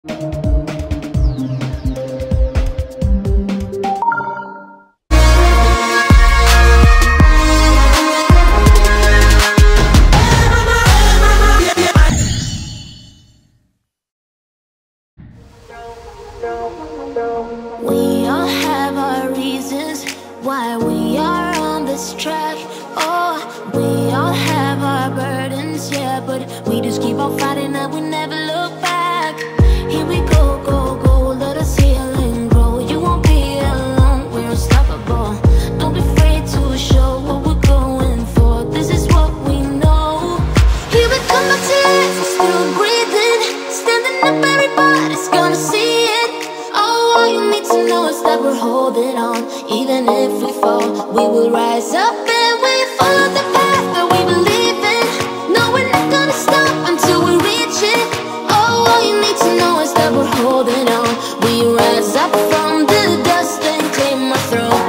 We all have our reasons why we are on this track. Oh, we all have our burdens, yeah, but we just keep on fighting and we never look back. Here we go, go, go, let us heal and grow. You won't be alone, we're unstoppable. Don't be afraid to show what we're going for. This is what we know. Here we come back to life, we're still breathing. Standing up, everybody's gonna see it. All you need to know is that we're holding on. Even if we fall, we will rise up and we follow the path that we believe in. No, we're not gonna stop until we reach it. All you need to know is that we're holding on. We rise up from the dust and claim our throne.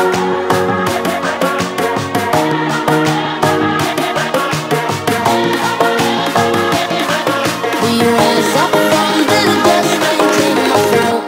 We rise up from the dust and claim our throne.